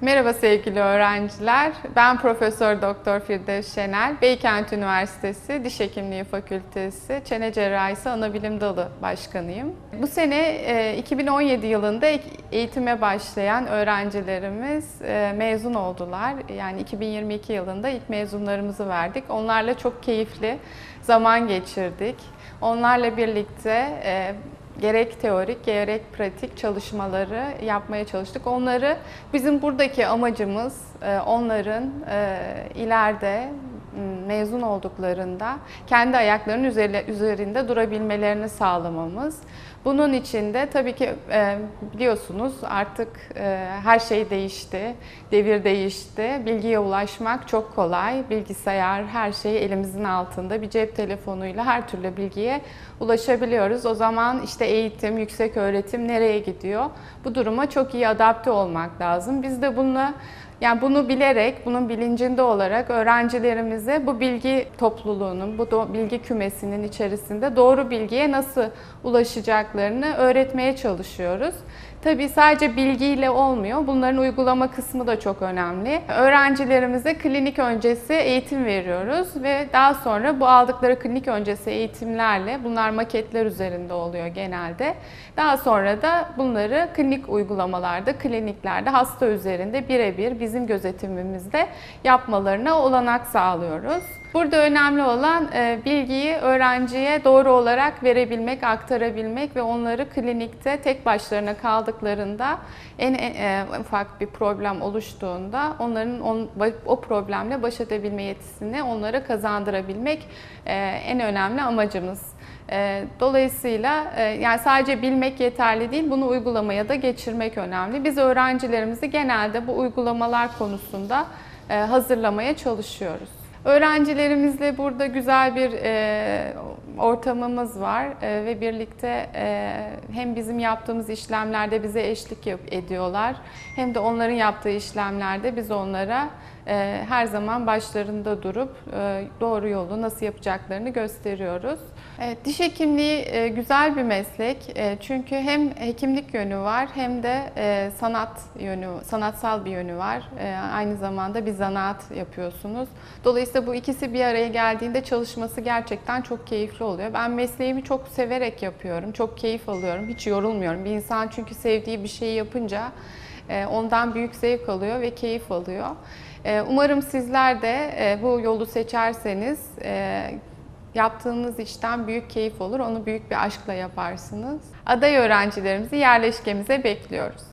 Merhaba sevgili öğrenciler. Ben Profesör Doktor Firdevs Şener. Beykent Üniversitesi Diş Hekimliği Fakültesi Çene Cerrahisi Anabilim Dalı Başkanıyım. Bu sene 2017 yılında eğitime başlayan öğrencilerimiz mezun oldular. Yani 2022 yılında ilk mezunlarımızı verdik. Onlarla çok keyifli zaman geçirdik. Onlarla birlikte gerek teorik gerek pratik çalışmaları yapmaya çalıştık. Bizim buradaki amacımız onların ileride mezun olduklarında kendi ayaklarının üzerinde durabilmelerini sağlamamız. Bunun için de tabii ki biliyorsunuz artık her şey değişti, devir değişti. Bilgiye ulaşmak çok kolay. Bilgisayar, her şey elimizin altında. Bir cep telefonuyla her türlü bilgiye ulaşabiliyoruz. O zaman işte eğitim, yüksek öğretim nereye gidiyor? Bu duruma çok iyi adapte olmak lazım. Biz de bunu bilerek, bunun bilincinde olarak öğrencilerimize bu bilgi topluluğunun, bu bilgi kümesinin içerisinde doğru bilgiye nasıl ulaşacaklarını öğretmeye çalışıyoruz. Tabii sadece bilgiyle olmuyor. Bunların uygulama kısmı da çok önemli. Öğrencilerimize klinik öncesi eğitim veriyoruz ve daha sonra bu aldıkları klinik öncesi eğitimlerle, bunlar maketler üzerinde oluyor genelde. Daha sonra da bunları klinik uygulamalarda, kliniklerde, hasta üzerinde birebir bizim gözetimimizde yapmalarına olanak sağlıyoruz. Burada önemli olan bilgiyi öğrenciye doğru olarak verebilmek, aktarabilmek ve onları klinikte tek başlarına kaldıklarında en ufak bir problem oluştuğunda onların o problemle baş edebilme yetisini onlara kazandırabilmek en önemli amacımız. Dolayısıyla yani sadece bilmek yeterli değil, bunu uygulamaya da geçirmek önemli. Biz öğrencilerimizi genelde bu uygulamalar konusunda hazırlamaya çalışıyoruz. Öğrencilerimizle burada güzel bir ortamımız var ve birlikte hem bizim yaptığımız işlemlerde bize eşlik ediyorlar hem de onların yaptığı işlemlerde biz onlara her zaman başlarında durup doğru yolu nasıl yapacaklarını gösteriyoruz. Diş hekimliği güzel bir meslek çünkü hem hekimlik yönü var hem de sanatsal bir yönü var. Aynı zamanda bir zanaat yapıyorsunuz. Dolayısıyla bu ikisi bir araya geldiğinde çalışması gerçekten çok keyifli oluyor. Ben mesleğimi çok severek yapıyorum, çok keyif alıyorum, hiç yorulmuyorum. Bir insan çünkü sevdiği bir şeyi yapınca ondan büyük zevk alıyor ve keyif alıyor. Umarım sizler de bu yolu seçerseniz yaptığınız işten büyük keyif olur, onu büyük bir aşkla yaparsınız. Aday öğrencilerimizi yerleşkemize bekliyoruz.